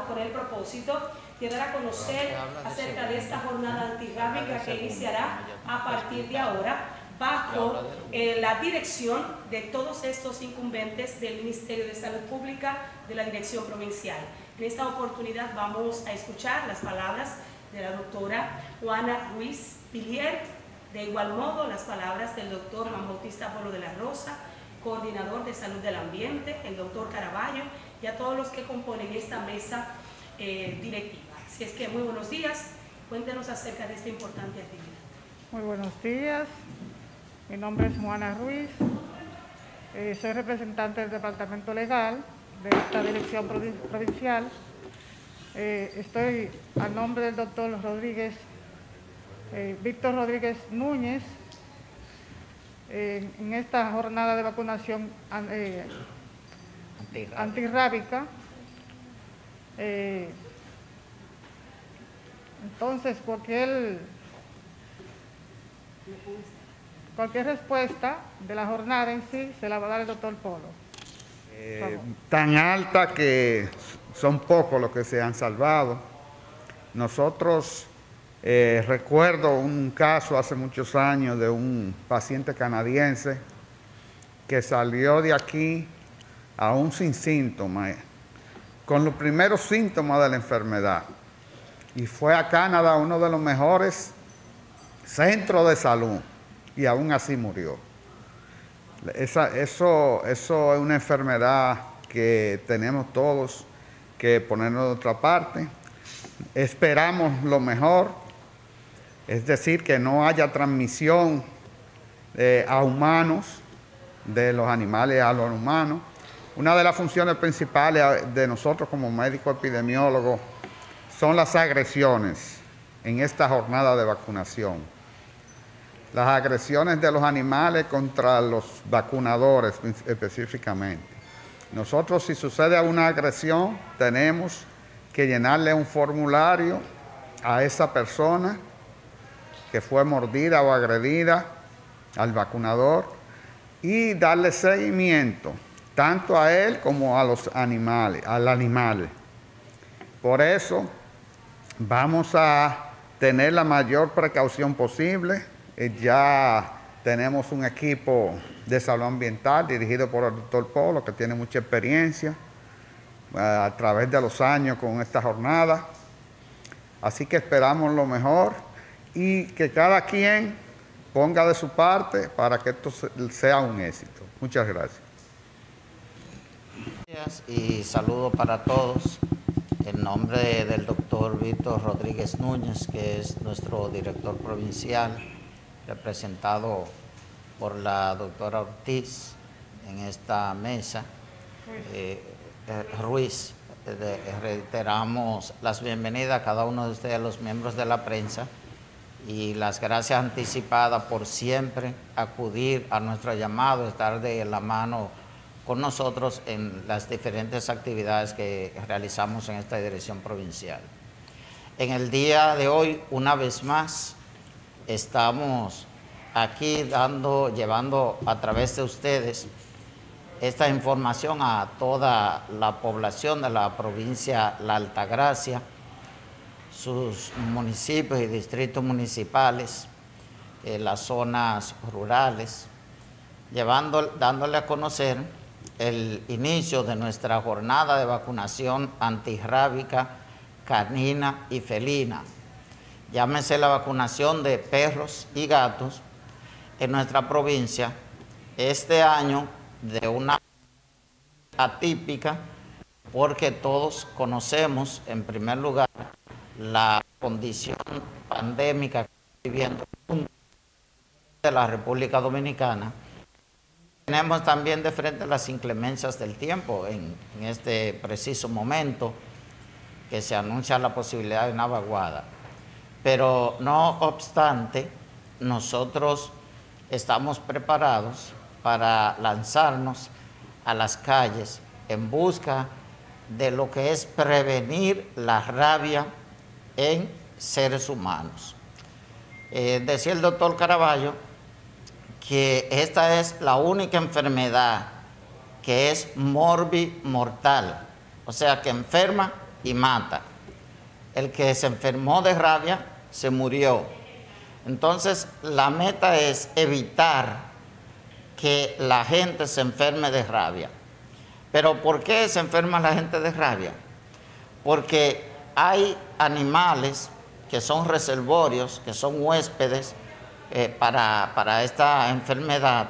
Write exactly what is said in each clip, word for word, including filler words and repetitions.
con el propósito de dar a conocer acerca de esta jornada antirrábica que iniciará a partir de ahora bajo eh, la dirección de todos estos incumbentes del Ministerio de Salud Pública de la Dirección Provincial. En esta oportunidad vamos a escuchar las palabras de la doctora Juana Ruiz Pilier, de igual modo las palabras del doctor Juan Bautista Polo de la Rosa, coordinador de salud del ambiente, el doctor Caraballo y a todos los que componen esta mesa eh, directiva. Así es que muy buenos días, cuéntenos acerca de esta importante actividad. Muy buenos días, mi nombre es Juana Ruiz, eh, soy representante del Departamento Legal de esta dirección provincial. Eh, estoy a nombre del doctor Rodríguez, eh, Víctor Rodríguez Núñez, eh, en esta jornada de vacunación eh, antirrábica. antirrábica. Eh, entonces, cualquier, cualquier respuesta de la jornada en sí se la va a dar el doctor Polo. Eh, tan alta que son pocos los que se han salvado. Nosotros, eh, recuerdo un caso hace muchos años de un paciente canadiense que salió de aquí aún sin síntomas, con los primeros síntomas de la enfermedad, y fue a Canadá, uno de los mejores centros de salud, y aún así murió. Esa, eso, eso es una enfermedad que tenemos todos que ponernos de otra parte. Esperamos lo mejor, es decir, que no haya transmisión eh, a humanos, de los animales a los humanos. Una de las funciones principales de nosotros como médicos epidemiólogos son las agresiones en esta jornada de vacunación. Las agresiones de los animales contra los vacunadores específicamente. Nosotros, si sucede una agresión, tenemos que llenarle un formulario a esa persona que fue mordida o agredida, al vacunador, y darle seguimiento tanto a él como a los animales, al animal. Por eso vamos a tener la mayor precaución posible. Eh, ya tenemos un equipo de salud ambiental dirigido por el doctor Polo, que tiene mucha experiencia eh, a través de los años con esta jornada. Así que esperamos lo mejor y que cada quien ponga de su parte para que esto sea un éxito. Muchas gracias. Y saludo para todos en nombre del doctor Víctor Rodríguez Núñez, que es nuestro director provincial, representado por la doctora Ortiz en esta mesa, eh, eh, Ruiz. Eh, reiteramos las bienvenidas a cada uno de ustedes, los miembros de la prensa, y las gracias anticipadas por siempre acudir a nuestro llamado, estar de la mano con nosotros en las diferentes actividades que realizamos en esta dirección provincial. En el día de hoy, una vez más, estamos aquí dando, llevando a través de ustedes esta información a toda la población de la provincia La Altagracia, sus municipios y distritos municipales, eh, las zonas rurales, llevando, dándole a conocer el inicio de nuestra jornada de vacunación antirrábica canina y felina. Llámese la vacunación de perros y gatos en nuestra provincia, este año de una atípica, porque todos conocemos, en primer lugar, la condición pandémica que está viviendo de la República Dominicana. Tenemos también de frente las inclemencias del tiempo en, en este preciso momento que se anuncia la posibilidad de una vaguada. Pero no obstante, nosotros estamos preparados para lanzarnos a las calles en busca de lo que es prevenir la rabia en seres humanos. Eh, decía el doctor Caraballo que esta es la única enfermedad que es morbimortal, o sea que enferma y mata. El que se enfermó de rabia se murió. Entonces, la meta es evitar que la gente se enferme de rabia. ¿Pero por qué se enferma la gente de rabia? Porque hay animales que son reservorios, que son huéspedes eh, para, para esta enfermedad,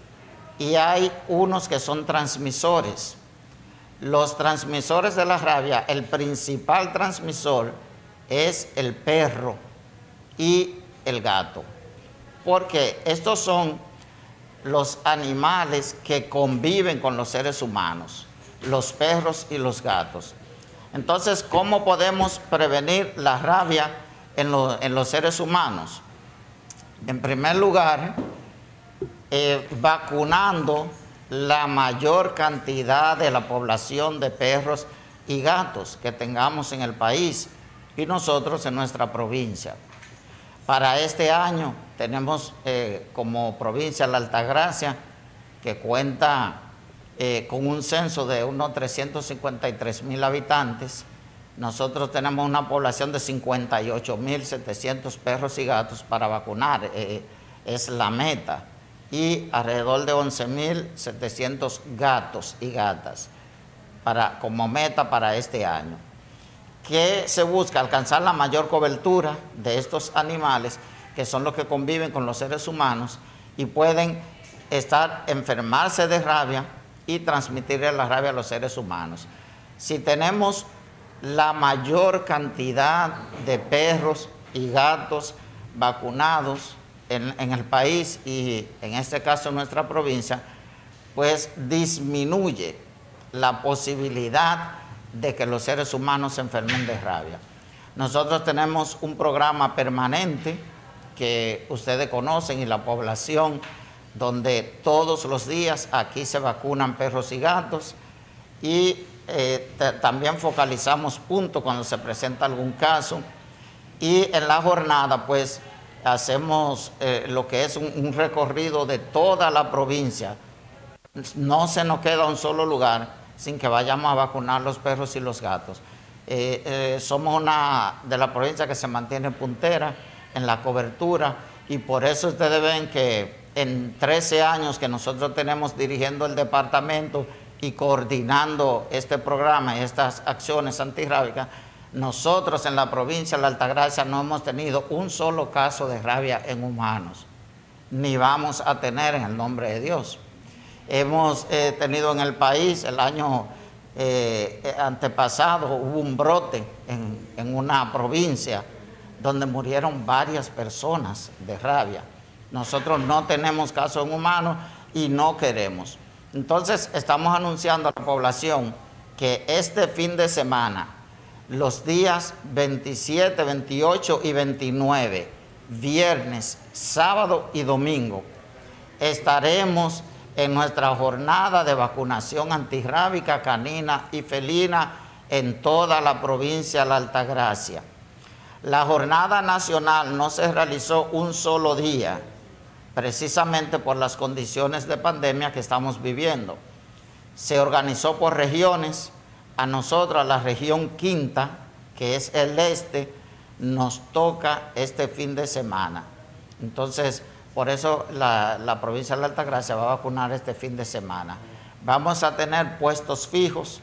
y hay unos que son transmisores. Los transmisores de la rabia, el principal transmisor es el perro y el gato, porque estos son los animales que conviven con los seres humanos, los perros y los gatos. Entonces, ¿cómo podemos prevenir la rabia en, lo, en los seres humanos? En primer lugar, eh, vacunando la mayor cantidad de la población de perros y gatos que tengamos en el país y nosotros en nuestra provincia. Para este año tenemos eh, como provincia la Altagracia, que cuenta eh, con un censo de unos trescientos cincuenta y tres mil habitantes. Nosotros tenemos una población de cincuenta y ocho mil setecientos perros y gatos para vacunar, eh, es la meta, y alrededor de once mil setecientos gatos y gatas para, como meta para este año. Que se busca alcanzar la mayor cobertura de estos animales, que son los que conviven con los seres humanos y pueden estar, enfermarse de rabia y transmitirle la rabia a los seres humanos. Si tenemos la mayor cantidad de perros y gatos vacunados en, en el país y en este caso en nuestra provincia, pues disminuye la posibilidad de que los seres humanos se enfermen de rabia. Nosotros tenemos un programa permanente que ustedes conocen y la población, donde todos los días aquí se vacunan perros y gatos, y eh, también focalizamos puntos cuando se presenta algún caso, y en la jornada pues hacemos eh, lo que es un, un recorrido de toda la provincia. No se nos queda un solo lugar sin que vayamos a vacunar los perros y los gatos. Eh, eh, somos una de las provincias que se mantiene puntera en la cobertura, y por eso ustedes ven que en trece años que nosotros tenemos dirigiendo el departamento y coordinando este programa y estas acciones antirrábicas, nosotros en la provincia de la Altagracia no hemos tenido un solo caso de rabia en humanos, ni vamos a tener en el nombre de Dios. Hemos eh, tenido en el país el año eh, antepasado, hubo un brote en, en una provincia donde murieron varias personas de rabia. Nosotros no tenemos casos en humanos y no queremos. Entonces estamos anunciando a la población que este fin de semana, los días veintisiete, veintiocho y veintinueve, viernes, sábado y domingo, estaremos en nuestra jornada de vacunación antirrábica canina y felina en toda la provincia de la Altagracia. La jornada nacional no se realizó un solo día, precisamente por las condiciones de pandemia que estamos viviendo. Se organizó por regiones. A nosotros, a la región quinta, que es el este, nos toca este fin de semana. Entonces, por eso la, la provincia de la Altagracia va a vacunar este fin de semana. Vamos a tener puestos fijos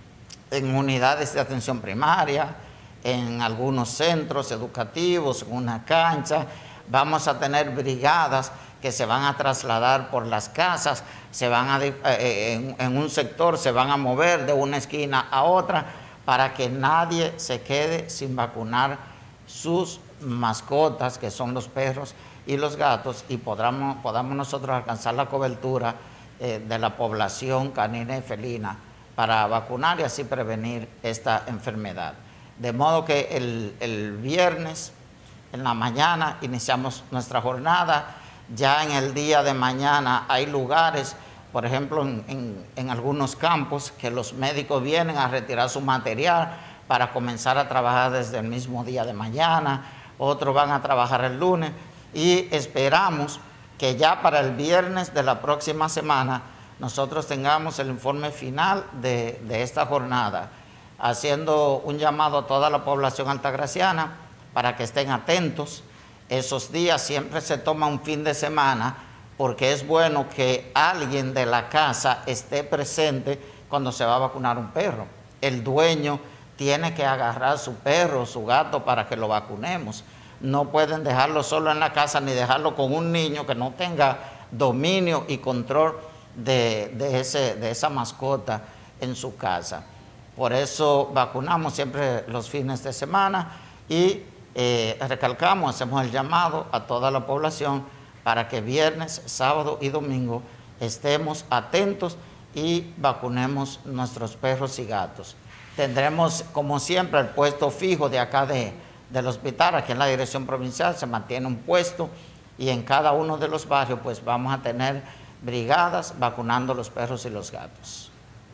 en unidades de atención primaria, en algunos centros educativos, en una cancha. Vamos a tener brigadas que se van a trasladar por las casas, se van a, eh, en, en un sector se van a mover de una esquina a otra para que nadie se quede sin vacunar sus mascotas, que son los perros y los gatos, y podamos, podamos nosotros alcanzar la cobertura eh, de la población canina y felina para vacunar y así prevenir esta enfermedad. De modo que el, el viernes en la mañana iniciamos nuestra jornada. Ya en el día de mañana hay lugares, por ejemplo, en, en, en algunos campos, que los médicos vienen a retirar su material para comenzar a trabajar desde el mismo día de mañana. Otros van a trabajar el lunes y esperamos que ya para el viernes de la próxima semana nosotros tengamos el informe final de, de esta jornada. haciendo un llamado a toda la población altagraciana para que estén atentos. Esos días siempre se toma un fin de semana porque es bueno que alguien de la casa esté presente cuando se va a vacunar un perro. El dueño tiene que agarrar su perro o su gato para que lo vacunemos. No pueden dejarlo solo en la casa ni dejarlo con un niño que no tenga dominio y control de, de, ese, de esa mascota en su casa. Por eso vacunamos siempre los fines de semana y eh, recalcamos, hacemos el llamado a toda la población para que viernes, sábado y domingo estemos atentos y vacunemos nuestros perros y gatos. Tendremos, como siempre, el puesto fijo de acá de, del hospital, aquí en la dirección provincial, se mantiene un puesto y en cada uno de los barrios pues vamos a tener brigadas vacunando los perros y los gatos.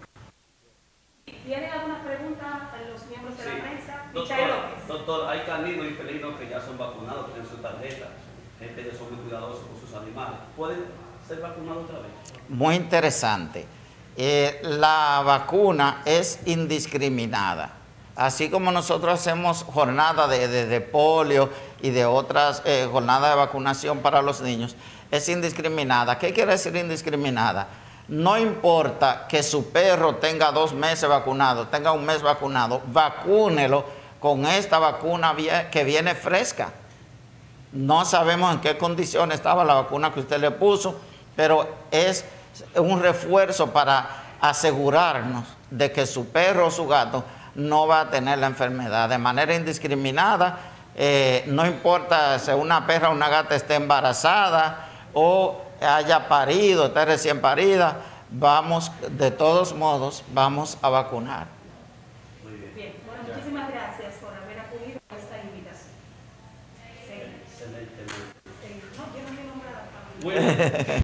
¿Tienen alguna pregunta a los miembros de Sí. la prensa? Doctor, Michael López. doctor, hay caninos y felinos que ya son vacunados, tienen su tarjeta, gente que son muy cuidadosos con sus animales. ¿Pueden ser vacunados otra vez? Muy interesante. Eh, la vacuna es indiscriminada. Así como nosotros hacemos jornadas de, de, de polio y de otras eh, jornadas de vacunación para los niños, es indiscriminada. ¿Qué quiere decir indiscriminada? No importa que su perro tenga dos meses vacunado, tenga un mes vacunado, vacúnelo con esta vacuna que viene fresca. No sabemos en qué condiciones estaba la vacuna que usted le puso, pero es un refuerzo para asegurarnos de que su perro o su gato no va a tener la enfermedad de manera indiscriminada. Eh, no importa si una perra o una gata esté embarazada o haya parido, esté recién parida, vamos, de todos modos, vamos a vacunar. Muy bien. Bien, bueno, muchísimas gracias por haber acudido a esta invitación. Seguimos. Excelente. Seguimos. No, yo no me he nombrado. Bueno.